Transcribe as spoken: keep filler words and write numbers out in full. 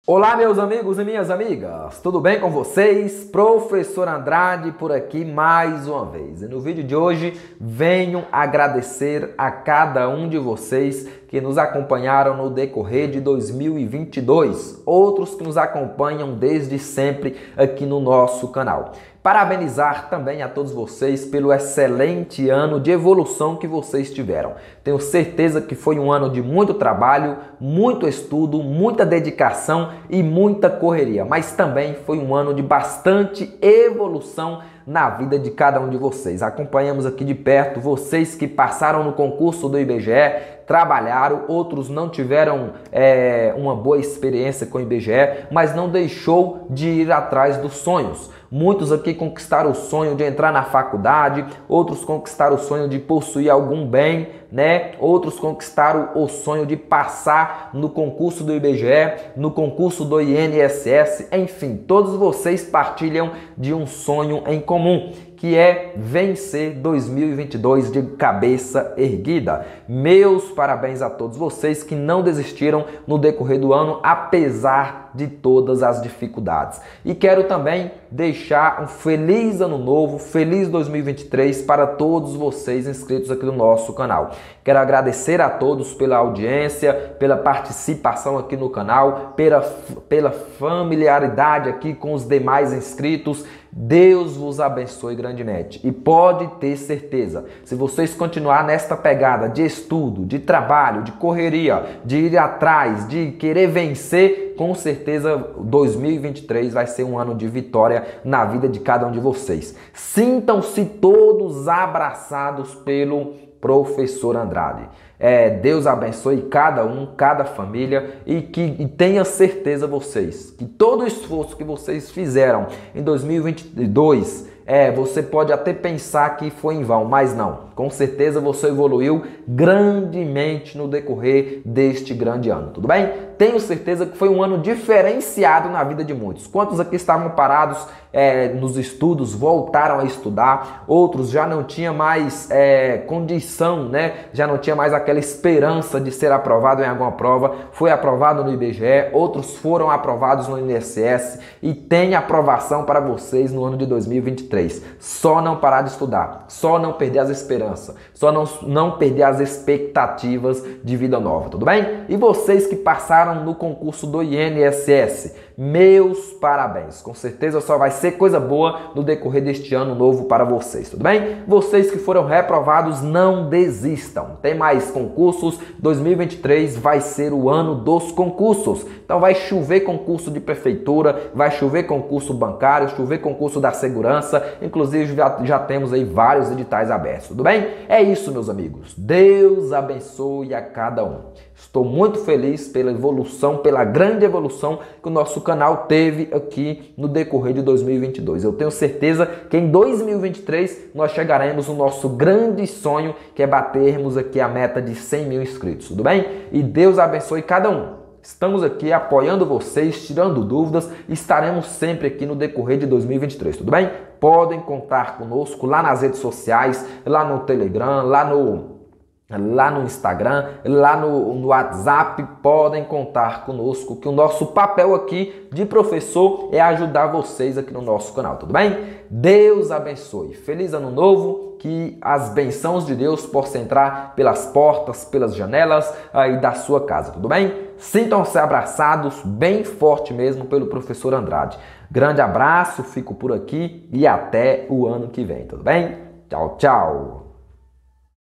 Olá, meus amigos e minhas amigas, tudo bem com vocês? Professor Andrade por aqui mais uma vez. E no vídeo de hoje venho agradecer a cada um de vocês que nos acompanharam no decorrer de dois mil e vinte e dois, outros que nos acompanham desde sempre aqui no nosso canal. Parabenizar também a todos vocês pelo excelente ano de evolução que vocês tiveram. Tenho certeza que foi um ano de muito trabalho, muito estudo, muita dedicação e muita correria, mas também foi um ano de bastante evolução na vida de cada um de vocês. Acompanhamos aqui de perto vocês que passaram no concurso do I B G E, trabalharam, outros não tiveram é, uma boa experiência com o I B G E, mas não deixou de ir atrás dos sonhos. Muitos aqui conquistaram o sonho de entrar na faculdade, outros conquistaram o sonho de possuir algum bem, né? Outros conquistaram o sonho de passar no concurso do I B G E, no concurso do I N S S, enfim, todos vocês partilham de um sonho em comum, que é vencer dois mil e vinte e dois de cabeça erguida. Meus parabéns a todos vocês que não desistiram no decorrer do ano, apesar de todas as dificuldades. E quero também deixar um feliz ano novo, feliz dois mil e vinte e três para todos vocês inscritos aqui no nosso canal. Quero agradecer a todos pela audiência, pela participação aqui no canal, pela, pela familiaridade aqui com os demais inscritos. Deus vos abençoe grandemente e pode ter certeza, se vocês continuar nesta pegada de estudo, de trabalho, de correria, de ir atrás, de querer vencer, com certeza dois mil e vinte e três vai ser um ano de vitória na vida de cada um de vocês. Sintam-se todos abraçados pelo Professor Andrade. É, Deus abençoe cada um, cada família e que e tenha certeza vocês que todo o esforço que vocês fizeram em dois mil e vinte e dois, é, você pode até pensar que foi em vão, mas não. Com certeza você evoluiu grandemente no decorrer deste grande ano, tudo bem? Tenho certeza que foi um ano diferenciado na vida de muitos. Quantos aqui estavam parados é, nos estudos, voltaram a estudar, outros já não tinham mais é, condição, né? Já não tinha mais aquela esperança de ser aprovado em alguma prova, foi aprovado no I B G E, outros foram aprovados no I N S S e tem aprovação para vocês no ano de dois mil e vinte e três. Só não parar de estudar, só não perder as esperanças, só não, não perder as expectativas de vida nova, tudo bem? E vocês que passaram no concurso do I N S S, meus parabéns, com certeza só vai ser coisa boa no decorrer deste ano novo para vocês, tudo bem? Vocês que foram reprovados, não desistam, tem mais concursos, dois mil e vinte e três vai ser o ano dos concursos, então vai chover concurso de prefeitura, vai chover concurso bancário, chover concurso da segurança, inclusive já, já temos aí vários editais abertos, tudo bem? É isso, meus amigos, Deus abençoe a cada um. Estou muito feliz pela evolução, pela grande evolução que o nosso canal teve aqui no decorrer de dois mil e vinte e dois. Eu tenho certeza que em dois mil e vinte e três nós chegaremos no nosso grande sonho, que é batermos aqui a meta de cem mil inscritos, tudo bem? E Deus abençoe cada um. Estamos aqui apoiando vocês, tirando dúvidas, e estaremos sempre aqui no decorrer de dois mil e vinte e três, tudo bem? Podem contar conosco lá nas redes sociais, lá no Telegram, lá no... lá no Instagram, lá no, no WhatsApp, podem contar conosco, que o nosso papel aqui de professor é ajudar vocês aqui no nosso canal, tudo bem? Deus abençoe, feliz ano novo, que as bênçãos de Deus possam entrar pelas portas, pelas janelas aí da sua casa, tudo bem? Sintam-se abraçados bem forte mesmo pelo Professor Andrade. Grande abraço, fico por aqui e até o ano que vem, tudo bem? Tchau, tchau!